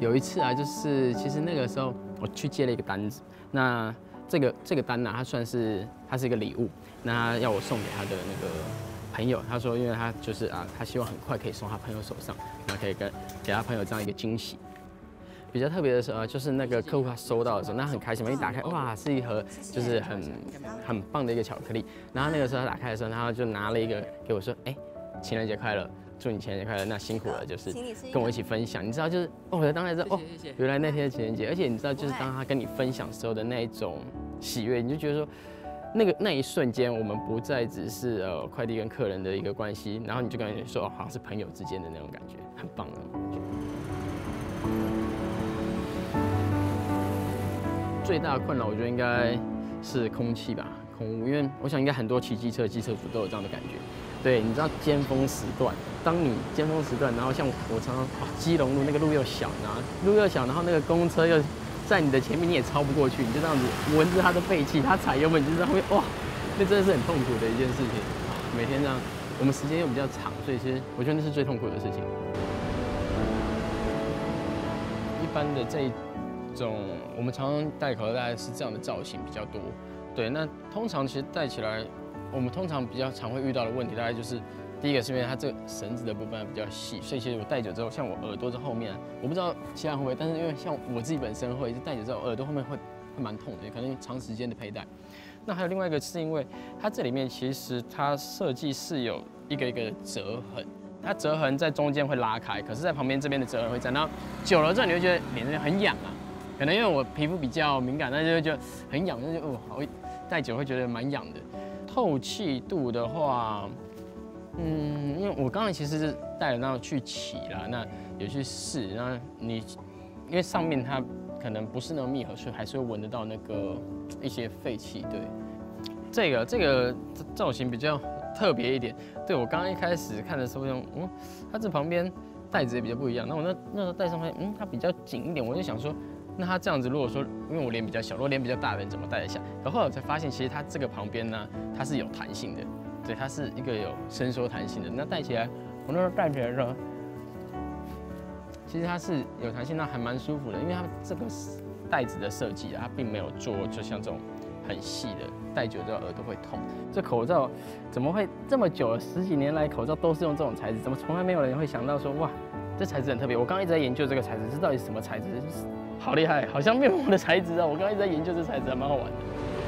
有一次啊，就是其实那个时候我去接了一个单子，那这个单呢、它是一个礼物，那要我送给他的那个朋友，他说因为他就是他希望很快可以送他朋友手上，那可以给他朋友这样一个惊喜。比较特别的是就是那个客户他收到的时候，那很开心嘛，一打开哇，是一盒就是很棒的一个巧克力。然后那个时候他打开的时候，他就拿了一个给我说，情人节快乐，祝你情人节快乐，那辛苦了，就是跟我一起分享。你知道就是我当时知道原来那天是情人节，而且你知道就是当他跟你分享时候的那一种喜悦，你就觉得说。那一瞬间，我们不再只是快递跟客人的一个关系，然后你就感觉说好像是朋友之间的那种感觉，很棒的感觉。最大的困扰，我觉得应该是空气吧，空污，因为我想应该很多骑机车的机车主都有这样的感觉。对，你知道尖峰时段，当你尖峰时段，然后像我常常基隆路那个路又小，然后那个公车又在你的前面，你也超不过去，你就这样子闻着它的背气，它踩油门，你就在后面，哇，那真的是很痛苦的一件事情。每天这样，我们时间又比较长，所以其实我觉得那是最痛苦的事情。一般的这一种，我们常常戴口罩大概是这样的造型比较多。对，那通常其实戴起来，我们通常比较常会遇到的问题，大概就是第一个是因为它这个绳子的部分比较细，所以其实我戴久之后，像我耳朵这后面，我不知道其他人会不会，但是因为像我自己本身会，就戴久之后耳朵后面会蛮痛的，可能长时间的佩戴。那还有另外一个是因为它这里面其实它设计是有一个折痕，它折痕在中间会拉开，可是在旁边这边的折痕会在，然后久了之后你会觉得脸这边很痒啊，可能因为我皮肤比较敏感，那就会觉得很痒，那就好戴久会觉得蛮痒的。透气度的话，因为我刚才其实是带了那去骑啦，那有去试，那你因为上面它可能不是那种密合，所以还是会闻得到那个一些废气。对，这个造型比较特别一点。对我刚刚一开始看的时候，它这旁边带子也比较不一样。那我那时候戴上去，它比较紧一点，我就想说。那它这样子，如果说因为我脸比较小，如果脸比较大的人怎么戴得下？然后后来我才发现，其实它这个旁边呢，它是有弹性的，对，它是一个有伸缩弹性的。那戴起来，我那时候戴起来的时候，其实它是有弹性，那还蛮舒服的，因为它这个带子的设计它并没有做就像这种很细的，戴久之后耳朵会痛。这口罩怎么会这么久了，10几年来口罩都是用这种材质，怎么从来没有人会想到说哇，这材质很特别？我刚刚一直在研究这个材质，这到底是什么材质？好厉害，好像面膜的材质啊！我刚刚一直在研究这材质，还蛮好玩的。